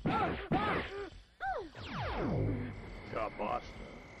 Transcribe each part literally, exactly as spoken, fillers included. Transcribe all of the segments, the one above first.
Já basta.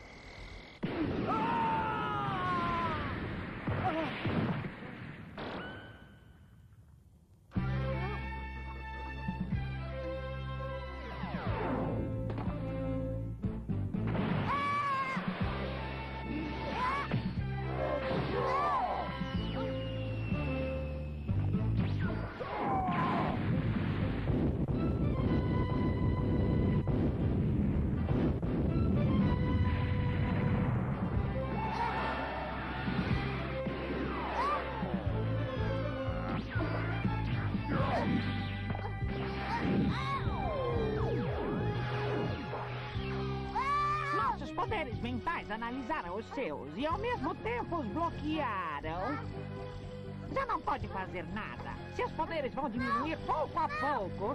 Nossos poderes mentais analisaram os seus e ao mesmo tempo os bloquearam. Já não pode fazer nada. Seus poderes vão diminuir pouco a pouco.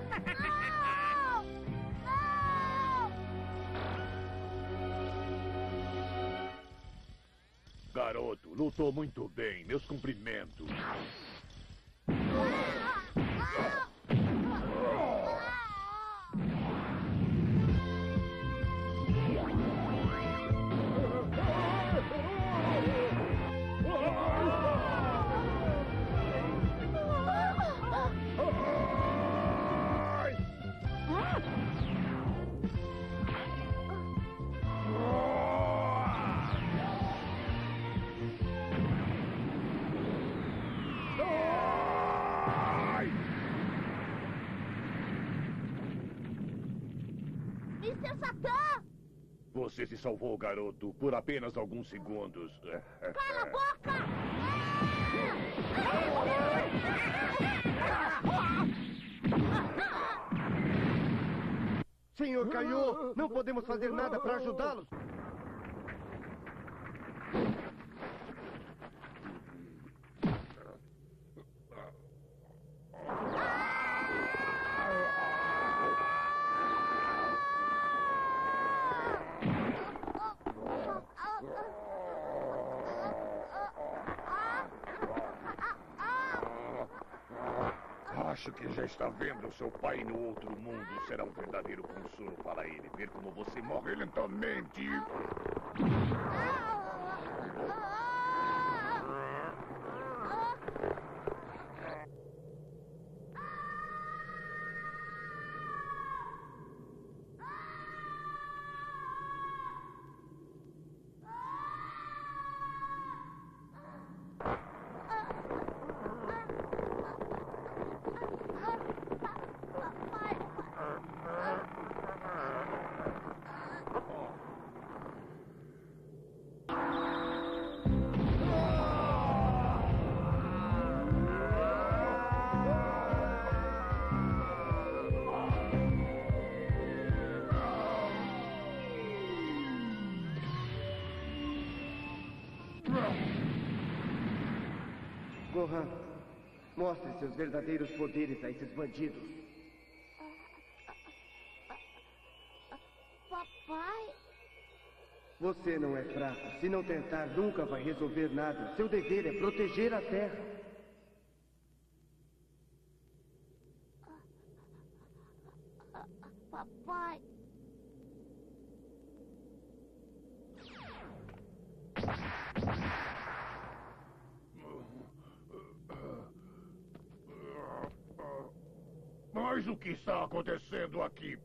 Garoto, lutou muito bem. Meus cumprimentos. mister Satã! Você se salvou, garoto, por apenas alguns segundos. Cala a boca! Senhor Kaiô, não podemos fazer nada para ajudá-los. Acho que já está vendo seu pai no outro mundo. Será um verdadeiro consolo para ele ver como você morre lentamente. Gohan, mostre seus verdadeiros poderes a esses bandidos. Papai? Você não é fraco. Se não tentar, nunca vai resolver nada. Seu dever é proteger a Terra. Papai? Mas o que está acontecendo aqui?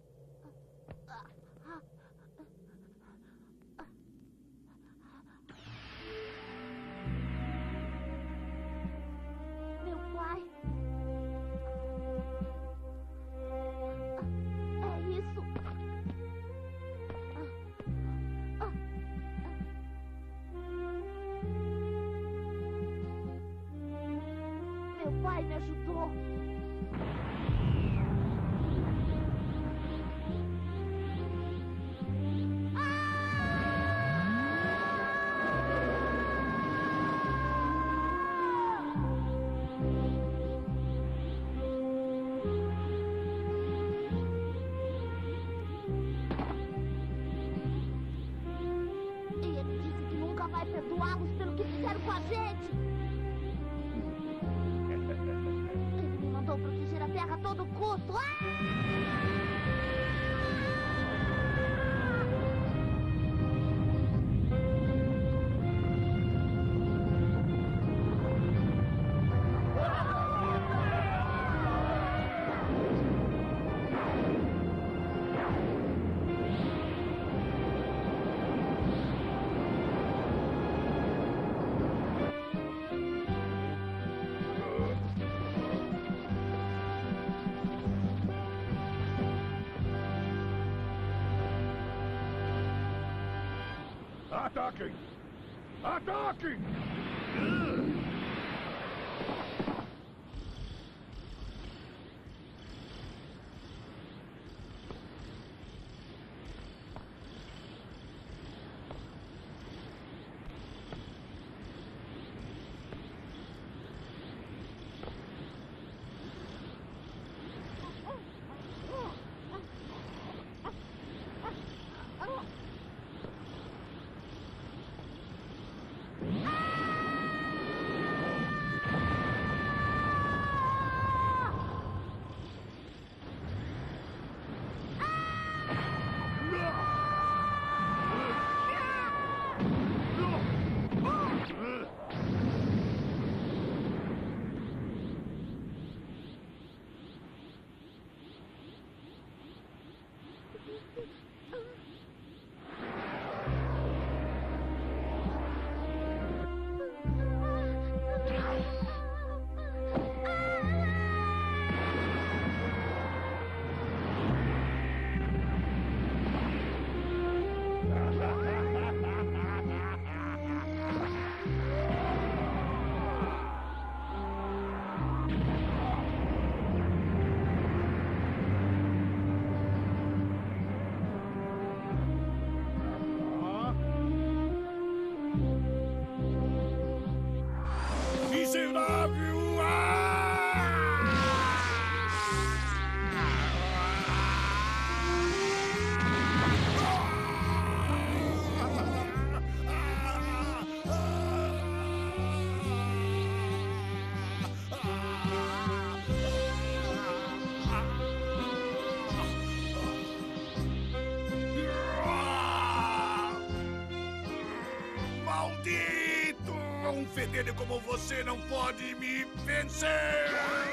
Meu pai? É isso? Meu pai me ajudou. Vai perdoá-los pelo que fizeram com a gente. Ele me mandou proteger a Terra a todo custo. Ah! Ataquem! Ataquem! Miserável! Maldito! Um fedelho como você não pode me vencer!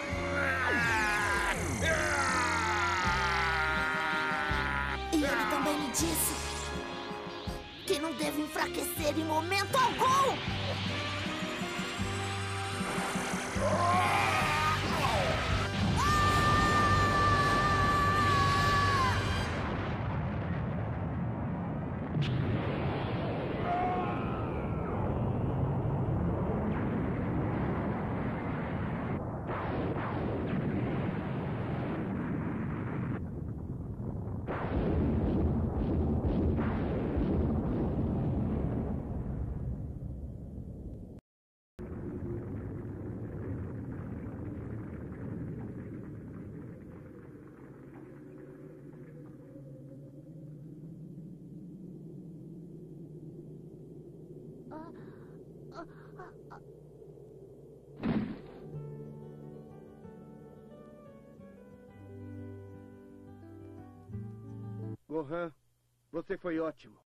E ele também me disse que não devo enfraquecer em momento algum! Gohan, você foi ótimo.